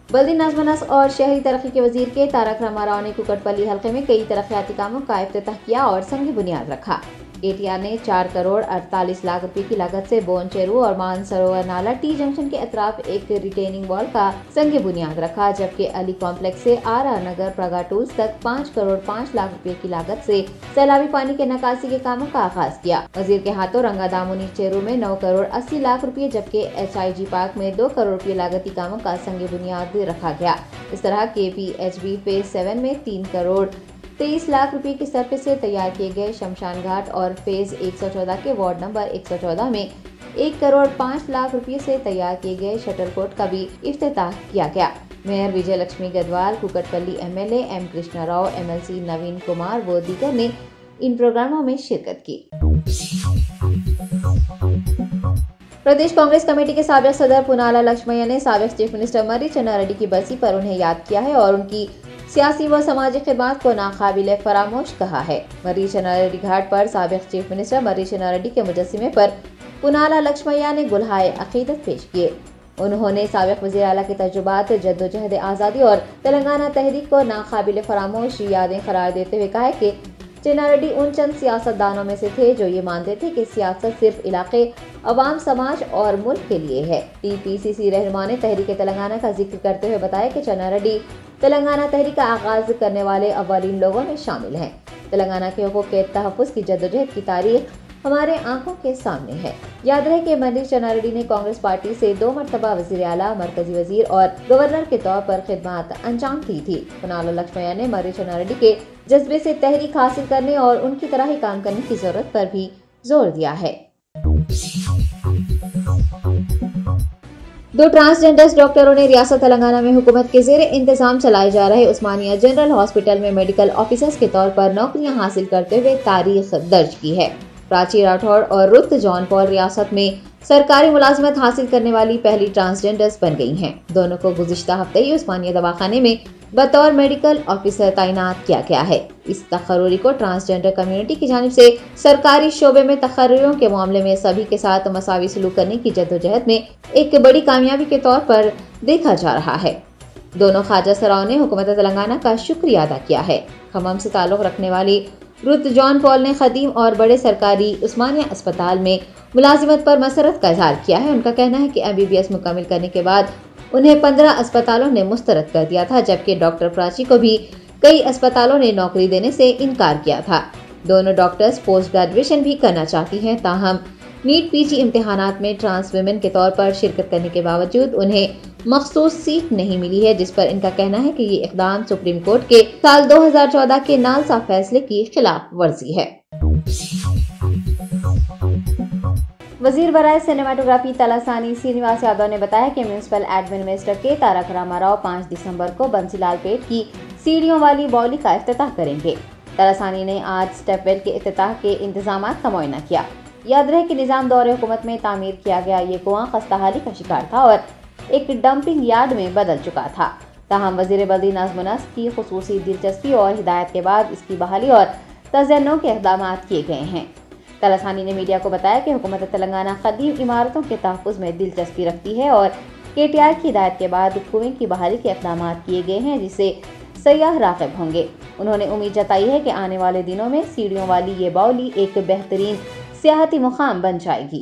बल्दी नज़्म नस्क और शहरी तरक्की के वजीर के तारक रामाराव ने कुकटपल्ली हल्के में कई तरक्याती कामों का इफ्तिताह किया और संग बुनियाद रखा। KTR ने 4 करोड़ 48 लाख रुपए की लागत से बोन चेरू और मानसरोवर नाला टी जंक्शन के अतराफ एक रिटेनिंग वॉल का संग बुनियाद रखा, जबकि अली कॉम्प्लेक्स से RR नगर प्रगा टूल्स तक 5 करोड़ 5 लाख रुपए की लागत से सैलाबी पानी के निकासी के कामों का आगाज किया। वजीर के हाथों रंगादामुनी चेरू में 9 करोड़ 80 लाख रुपए जबकि HIG पार्क में 2 करोड़ रुपए लागती कामों का संग बुनियाद रखा गया। इस तरह KPHB फेज 7 में 3 करोड़ 23 लाख रुपए की सरफेस से तैयार किए गए शमशान घाट और फेज 114 के वार्ड नंबर 114 में 1 करोड़ 5 लाख रुपए से तैयार किए गए शटल कोर्ट का भी इफ्तिताह किया गया। Mayor Vijay Lakshmi Gadwal, Kukatpally MLA M Krishna Rao, MLC Naveen Kumar व दीगर ने इन प्रोग्रामों में शिरकत की। प्रदेश कांग्रेस कमेटी के साबिक सदर पुनाला लक्ष्मैया ने साबिक चीफ मिनिस्टर मर्री चन्नारेड्डी की बरसी पर उन्हें याद किया है और उनकी सियासी व समाजी खिदमत को नाकाबिले फरामोश कहा है। मर्री चन्नारेड्डी घाट पर साबिक चीफ मिनिस्टर मर्री चन्नारेड्डी के मुजस्सिमे पर पुनाला लक्ष्मैया ने गुलहाए अकीदत पेश किए। उन्होंने साबिक वज़ीर आला के तजुर्बात, जद्दोजहद आज़ादी और तेलंगाना तहरीक को नाकाबिले फरामोश यादें करार देते हुए कहा है कि चन्नारेड्डी उन चंद सियासतदानों में से थे जो ये मानते थे कि सियासत सिर्फ इलाके, अवाम, समाज और मुल्क के लिए है। TPCC रहनुमा ने तहरीक तेलंगाना का जिक्र करते हुए बताया कि चन्नारेड्डी तेलंगाना तहरीक का आगाज करने वाले अव्वलीन लोगों में शामिल हैं। तेलंगाना के हुकूक के तहफ़्फ़ुज़ की जद्दोजहद की तारीख हमारे आंखों के सामने है। याद रहे कि मर्री चन्नारेड्डी ने कांग्रेस पार्टी से 2 मरतबा वज़ीर आला, मरकजी वज़ीर और गवर्नर के तौर पर खिदमत अंजाम दी थी। पुनाला लक्ष्मैया ने मर्री चन्नारेड्डी के जज्बे से तहरीक हासिल करने और उनकी तरह ही काम करने की जरूरत पर भी जोर दिया है। 2 ट्रांसजेंडर्स डॉक्टरों ने रियासत तेलंगाना में हुकूमत के ज़ेरे इंतजाम चलाए जा रहे उस्मानिया जनरल हॉस्पिटल में मेडिकल ऑफिसर्स के तौर पर नौकरियां हासिल करते हुए तारीख दर्ज की है। प्राची राठौड़ और रुत जॉन पॉल रियासत में सरकारी मुलाजिमत हासिल करने वाली पहली ट्रांसजेंडर्स बन गई हैं। दोनों को गुज़िश्ता हफ्ते ही उस्मानिया दवाखाने में बतौर मेडिकल ऑफिसर तैनात किया गया है। इस तकर्री को ट्रांसजेंडर कम्युनिटी की जानिब से सरकारी शोबे में तकर्रियों के मामले में सभी के साथ मसावी सलूक करने की जद्दोजहद में एक बड़ी कामयाबी के तौर पर देखा जा रहा है। दोनों ख्वाजा सराओं ने हुकूमत तेलंगाना का शुक्रिया अदा किया है। खम्मम से ताल्लुक़ रखने वाली रुत जॉन पॉल ने खदीम और बड़े सरकारी उस्मानिया अस्पताल में मुलाजिमत पर मसरत का इजहार किया है। उनका कहना है कि MBBS मुकम्मल करने के बाद उन्हें 15 अस्पतालों ने मुस्तरद कर दिया था, जबकि डॉक्टर प्राची को भी कई अस्पतालों ने नौकरी देने से इनकार किया था। दोनों डॉक्टर्स पोस्ट ग्रेजुएशन भी करना चाहती हैं, ताहम नीट PG इम्तिहानात में ट्रांस वुमेन के तौर पर शिरकत करने के बावजूद उन्हें मखसूस सीट नहीं मिली है, जिस पर इनका कहना है कि ये इक़दाम सुप्रीम कोर्ट के साल 2014 के नालसा फैसले की खिलाफ वर्जी है। वजीर बराए सिनेमाटोग्राफी तलासानी श्रीनिवास यादव ने बताया कि म्यूनिसिपल एडमिन मिनिस्टर के तारक रामाराव 5 दिसंबर को बंसीलाल पेट की सीढ़ियों वाली बाउली का इफ्तिताह करेंगे। तलासानी ने आज स्टेपवेल के इफ्तिताह के इंतजामात का मुआयना किया। याद रहे कि निज़ाम दौरे हुकूमत में तामीर किया गया ये कुआं खस्ताहाली का शिकार था और एक डंपिंग यार्ड में बदल चुका था। ताहम वज़ीर बल्दी नज़्म नस्क की खुसूसी दिलचस्पी और हिदायत के बाद इसकी बहाली और तज़य्युन के इक़दाम किए गए हैं। तलासानी ने मीडिया को बताया कि हुकूमत तेलंगाना कदीम इमारतों के तहफ़्फ़ुज़ में दिलचस्पी रखती है और KTR की हिदायत के बाद कुएं की बहाली के इक़दाम किए गए हैं, जिससे सयाह राग़िब होंगे। उन्होंने उम्मीद जताई है कि आने वाले दिनों में सीढ़ियों वाली ये बाउली एक बेहतरीन सियाहती मुकाम बन जाएगी।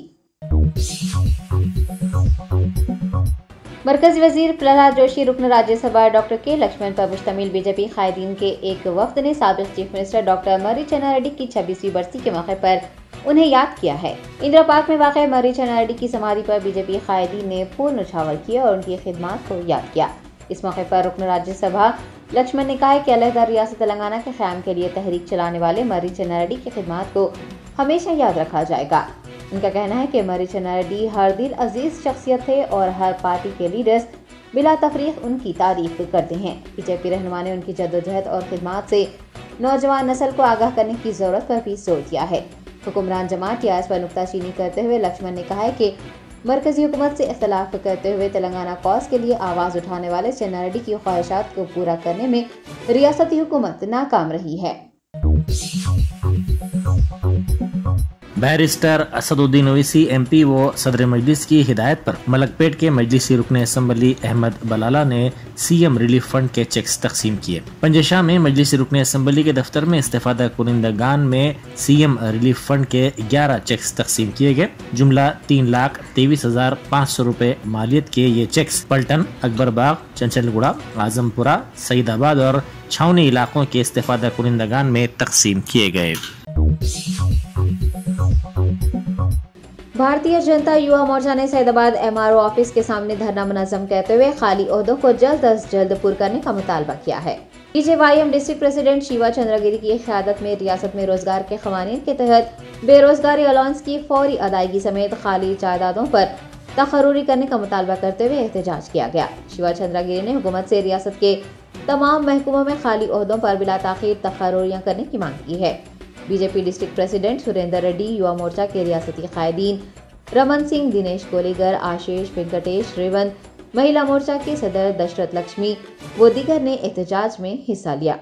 मरकजी वजीर प्रहलाद जोशी, रुकन राज्यसभा डॉक्टर के लक्ष्मण पर मुश्तमिल BJP कायदीन के एक वफ्द ने साबिक चीफ मिनिस्टर डॉक्टर मर्री चन्नारेड्डी की 26वीं बरसी के मौके पर उन्हें याद किया है। इंदिरा पार्क में वाक़ मर्री चन्नारेड्डी की समाधि पर BJP कायदीन ने फूल न्यौछावर किए और उनकी खिदमत को याद किया। इस मौके पर रुकन राज्यसभा लक्ष्मण ने कहा है कि अलहदा रियासत तेलंगाना के क़याम के लिए तहरीक चलाने वाले मर्री चन्नारेड्डी की खिदमत को हमेशा याद रखा जाएगा। उनका कहना है कि मर्री चन्नारेड्डी हर दिल अजीज शख्सियत थे और हर पार्टी के लीडर्स बिला तफरीक उनकी तारीफ करते हैं। BJP रहनुमा ने उनकी जद्दोजहद और खिदमत से नौजवान नस्ल को आगाह करने की ज़रूरत पर भी जोर दिया है। हुक्मरान जमात टीआरएस पर नुक्ताचीनी करते हुए लक्ष्मण ने कहा है कि मरकजी हुकूमत से इख्तलाफ करते हुए तेलंगाना कॉज के लिए आवाज़ उठाने वाले चन्नारेड्डी की ख्वाहिशात को पूरा करने में रियासती हुकूमत नाकाम रही है। बैरिस्टर असदुद्दीन ओवैसी MP व सदर मजलिस की हिदायत पर मलकपेट के मजलिसी रुकन असम्बली अहमद बलाला ने CM रिलीफ फंड के चेक्स तकसीम किए। पंजशाह में मजलिसी रुकन असम्बली के दफ्तर में इस्तेफादा कुनिंदगान में CM रिलीफ फंड के 11 चेक्स तकसीम किए गए। जुमला 3,23,500 रुपए मालियत के ये चेक्स पलटन, अकबरबाग, चंचलगुड़ा, आजमपुरा, सईदाबाद और छावनी इलाकों के इस्तेफादा कुनिंदगान में तकसीम किए गए। भारतीय जनता युवा मोर्चा ने सैदाबाद MRO ऑफिस के सामने धरना मुनज़्ज़म करते हुए खाली ओहदों को जल्द अज जल्द पुर करने का मुतालबा किया है। PJYM district president Shiva Chandragiri की क़यादत में रियासत में रोजगार के क़वानीन के तहत बेरोजगारी अलाउंस की फौरी अदायगी समेत खाली जायदादों पर तकर्रुरी करने का मुतालबा करते हुए एहतजाज किया गया। शिवा चंद्रगिरी ने हुकूमत से रियासत के तमाम महकमों में खाली ओहदों पर बिला ताख़ीर तकर्रुरियां करने की मांग की है। BJP district president Surender Reddy, Yuva Morcha के रियासती कायदीन रमन सिंह, दिनेश गोलीगर, आशीष, वेंकटेश, रेवंत, महिला मोर्चा के सदर दशरथ लक्ष्मी व दीगर ने एहतजाज में हिस्सा लिया।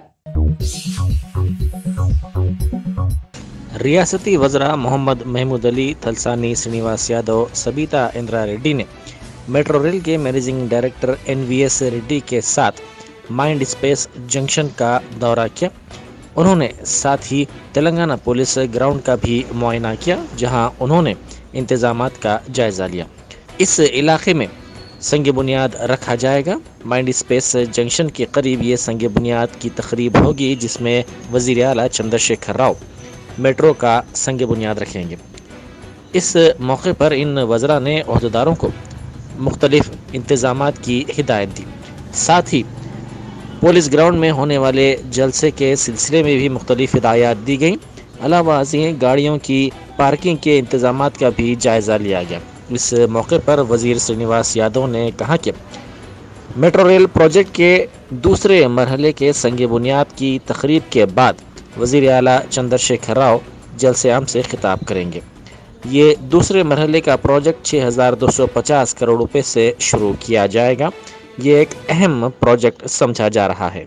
रियासती वज़रा मोहम्मद महमूद अली, थलसानी श्रीनिवास यादव, सबीता इंदिरा रेड्डी ने मेट्रो रेल के मैनेजिंग डायरेक्टर NVS रेड्डी के साथ माइंड स्पेस जंक्शन का दौरा किया। उन्होंने साथ ही तेलंगाना पुलिस ग्राउंड का भी मुआयना किया, जहां उन्होंने इंतजामात का जायजा लिया। इस इलाके में संग बुनियाद रखा जाएगा। माइंड स्पेस जंक्शन के करीब ये संग बुनियाद की तकरीब होगी, जिसमें वज़ीर आला चंद्रशेखर राव मेट्रो का संग बुनियाद रखेंगे। इस मौके पर इन वज़रा ने ओहदेदारों को मुख्तलिफ इंतजामात की हिदायत दी। साथ ही पुलिस ग्राउंड में होने वाले जलसे के सिलसिले में भी मुख्तलिफ हिदायत दी गई। अलावा गाड़ियों की पार्किंग के इंतजामात का भी जायज़ा लिया गया। इस मौके पर वज़ीर श्रीनिवास यादव ने कहा कि मेट्रो रेल प्रोजेक्ट के दूसरे मरहले के संग बुनियाद की तकरीब के बाद वज़ीर आला चंद्रशेखर राव जलसे आम से खिताब करेंगे। ये दूसरे मरहले का प्रोजेक्ट 6,250 करोड़ रुपए से शुरू किया जाएगा। ये एक अहम प्रोजेक्ट समझा जा रहा है।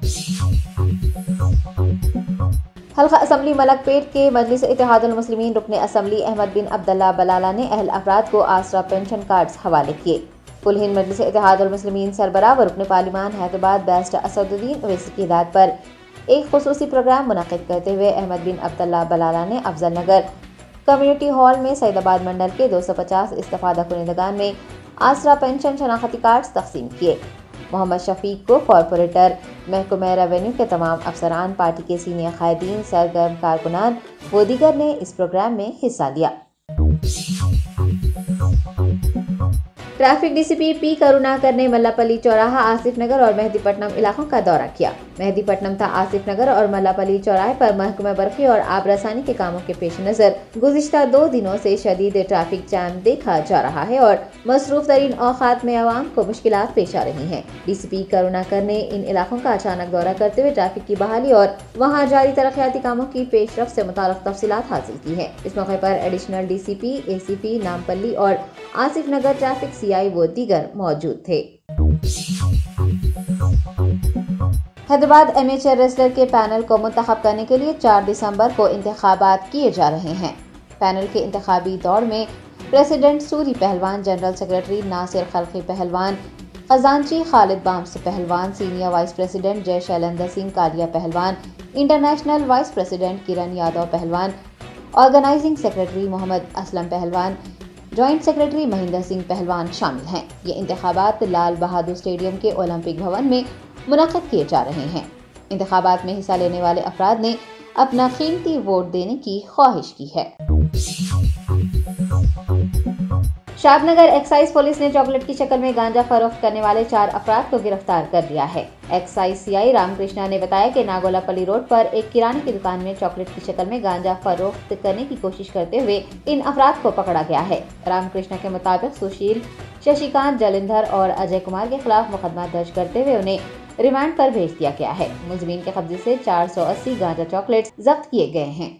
हल्का असम्बली मलकपेट के मजलिस इत्तेहादुल मुस्लिमीन रुकने असम्बली अहमद बिन अब्दुल्ला बलाला ने अहल अफराद को आसरा पेंशन कार्ड्स हवाले किए। कुल हिंद मजलिस इत्तेहादुल मुस्लिमीन सरबराह व रुकने पार्लिमान हैदराबाद बैरिस्टर असदुद्दीन ओवैसी की हिदायत पर एक खुसूसी प्रोग्राम मुनक़िद करते हुए अहमद बिन अब्दुल्ला बलाला ने अफजल नगर कम्युनिटी हॉल में सईदाबाद मंडल के 250 इस्तेफादा कुनिंदगान में आसरा पेंशन शनाख्ती कार्ड्स तकसीम किए। मोहम्मद शफीक को कॉरपोरेटर, महकमा रेवेन्यू के तमाम अफसरान, पार्टी के सीनियर कायदीन, सरगर्म कारकुनान व दीगर ने इस प्रोग्राम में हिस्सा लिया। ट्रैफिक DCP P करुणाकर ने मल्लापल्ली चौराहा, आसिफ नगर और मेहदीपट्टनम इलाकों का दौरा किया। मेहदीपट्टनम था आसिफ नगर और मल्लापल्ली चौराहे पर महकमा बरक़ी और आब रसानी के कामों के पेश नज़र गुज़िश्ता 2 दिनों से शदीद ट्रैफिक जैम देखा जा रहा है और मसरूफ तरीन औक़ात में आवाम को मुश्किलात पेश आ रही हैं। DCP करुणाकर ने इन इलाकों का अचानक दौरा करते हुए ट्रैफिक की बहाली और वहाँ जारी तरक्याती कामों की पेशरफ से मुताल्लिक़ तफसीलात हासिल की है। इस मौके पर एडिशनल DCP, ACP, नामपल्ली और आसिफ नगर ट्रैफिक CI वो दीगर मौजूद थे। हैदराबाद एमेचर रेसलर के पैनल को मुंतखब करने के लिए 4 दिसंबर को इंतखाबात किए जा रहे हैं। पैनल के इंतखाबी दौर में प्रेसिडेंट सूरी पहलवान, जनरल सेक्रेटरी नासिर खलकी पहलवान, खजांची खालिद बाम्स पहलवान, senior vice president Jai Shailendra Singh Kalia पहलवान, international vice president Kiran Yadav पहलवान, ऑर्गेनाइजिंग सेक्रेटरी मोहम्मद असलम पहलवान, जॉइंट सेक्रेटरी महेंद्र सिंह पहलवान शामिल हैं। ये इंतखाबात लाल बहादुर स्टेडियम के ओलंपिक भवन में मुनक़्क़िद किए जा रहे हैं। इंतखाबात में हिस्सा लेने वाले अफराद ने अपना कीमती वोट देने की ख्वाहिश की है। शादनगर एक्साइज पुलिस ने चॉकलेट की शक्ल में गांजा फरोख्त करने वाले 4 अफराद को गिरफ्तार कर लिया है। एक्साइज CI रामकृष्णा ने बताया कि नागोलापल्ली रोड पर एक किराने की दुकान में चॉकलेट की शक्ल में गांजा फरोख्त करने की कोशिश करते हुए इन अफराद को पकड़ा गया है। रामकृष्णा के मुताबिक सुशील, शशिकांत, जलिंधर और अजय कुमार के खिलाफ मुकदमा दर्ज करते हुए उन्हें रिमांड पर भेज दिया गया है। मुजरिमीन के कब्जे से 480 गांजा चॉकलेट्स जब्त किए गए हैं।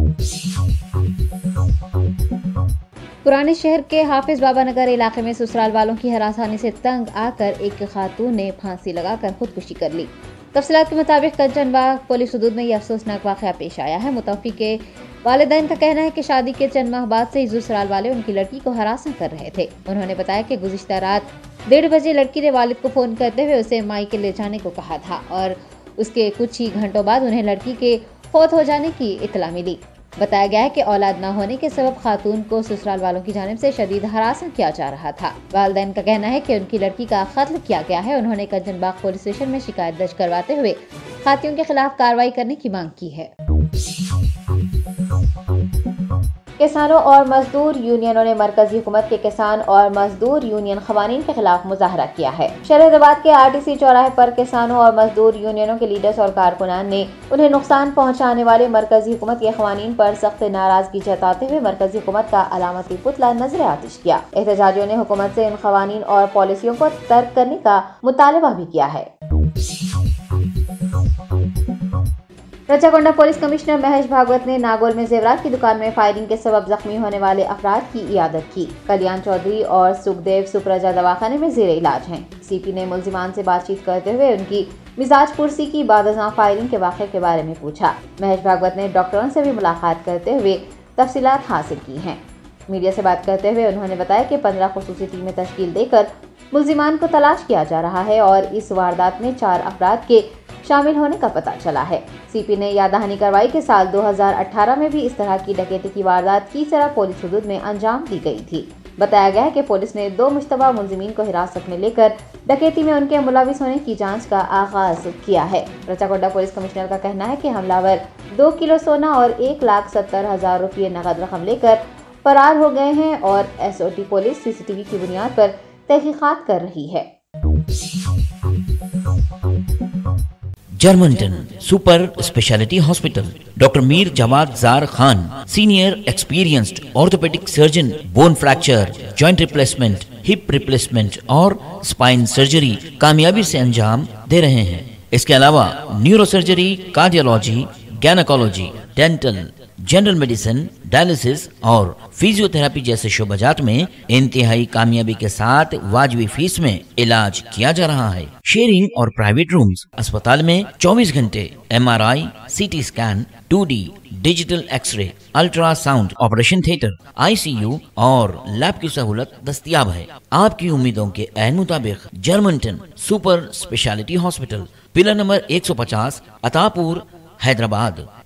पुराने शहर के हाफिज बाबा नगर इलाके में ससुराल वालों की हरासानी से तंग आकर एक खातून ने फांसी लगाकर खुदकुशी कर ली। तफसीलात के मुताबिक कंचनबाग पुलिस हदूद में यह अफसोसनाक वाक़या पेश आया है। मुतवफ़्फ़ी के والدین کا کہنا ہے کہ شادی کے چند ماہ بعد سے ہی سسرال والے ان کی لڑکی کو ہراساں کر رہے تھے۔ انہوں نے بتایا کہ گزشتہ رات 1:30 بجے لڑکی نے والد کو فون کرتے ہوئے اسے مائکے لے جانے کو کہا تھا اور اس کے کچھ ہی گھنٹوں بعد انہیں لڑکی کے فوت ہو جانے کی اطلاع ملی۔ بتایا گیا ہے کہ اولاد نہ ہونے کے سبب خاتون کو سسرال والوں کی جانب سے شدید ہراساں کیا جا رہا تھا۔ والدین کا کہنا ہے کہ ان کی لڑکی کا قتل کیا گیا ہے۔ انہوں نے کنچن باغ پولیس اسٹیشن میں شکایت درج کرواتے ہوئے قاتلوں کے خلاف کارروائی کرنے کی مانگ کی ہے۔ کسانوں اور مزدور یونینوں نے مرکزی حکومت کے کسان اور مزدور یونین قوانین کے خلاف مظاہرہ کیا ہے۔ شہر حیدرآباد کے RTC چوراہے پر کسانوں اور مزدور یونینوں کے لیڈرز اور کارکنان نے انہیں نقصان پہنچانے والے مرکزی حکومت کے قوانین پر سخت ناراضگی جتاتے ہوئے مرکزی حکومت کا علامتی پتلا نظر آتش کیا۔ احتجاجیوں نے حکومت سے ان قوانین اور پالیسیوں کو ترک کرنے کا مطالبہ بھی کیا ہے۔ رچاکونڈا پولیس کمشنر مہیش بھاگوت نے ناگول میں زیورات کی دکان میں فائرنگ کے سبب زخمی ہونے والے افراد کی عیادت کی۔ کلیان چودھری اور سکھدیو سپرجا دواخانے میں زیر علاج ہیں۔ CP نے ملزمان سے بات چیت کرتے ہوئے ان کی مزاج پرسی کی بعد ازاں فائرنگ کے واقعے کے بارے میں پوچھا۔ مہیش بھاگوت نے ڈاکٹروں سے بھی ملاقات کرتے ہوئے تفصیلات حاصل کی ہیں۔ میڈیا سے بات کرتے ہوئے انہوں نے بتایا کہ 15 خصوصی ٹیمیں تشکیل دے کر ملزمان کو تلاش کیا جا رہا ہے اور اس واردات میں 4 افراد کے شامل ہونے کا پتہ چلا ہے۔ CP نے یاد دہانی کروائی کہ سال 2018 میں بھی اس طرح کی ڈکیتی کی واردات کی طرح پولیس حدود میں انجام دی گئی تھی۔ بتایا گیا ہے کہ پولیس نے 2 مشتبہ ملزمین کو حراست میں لے کر ڈکیتی میں ان کے ملوث ہونے کی جانچ کا آغاز کیا ہے۔ رچاکونڈا پولیس کمشنر کا کہنا ہے کہ حملہ ور 2 کلو سونا اور 1,70,000 روپے نقد رقم لے کر فرار ہو گئے ہیں اور SOT پولیس CCTV کی بنیاد پر تحقیقات کر رہی ہے۔ جرمنٹن super speciality hospital doctor Mir Jawad Zar Khan senior experienced orthopaedic surgeon bone fracture joint replacement hip replacement اور اسپائن سرجری کامیابی سے انجام دے رہے ہیں۔ اس کے علاوہ neurosurgery, cardiology, gynaecology, dental, general medicine, dialysis اور فیزیو تھراپی جیسے شعبجات میں انتہائی کامیابی کے ساتھ واجبی فیس میں علاج کیا جا رہا ہے۔ شیئرنگ اور پرائیویٹ رومز اسپتال میں 24 گھنٹے MRI، CT scan, 2D digital X ray, ultrasound, operation theatre, ICU اور لیب کی سہولت دستیاب ہے۔ آپ کی امیدوں کے عین مطابق جرمنٹن super speciality hospital, pillar number 150، عطا پور، حیدرآباد۔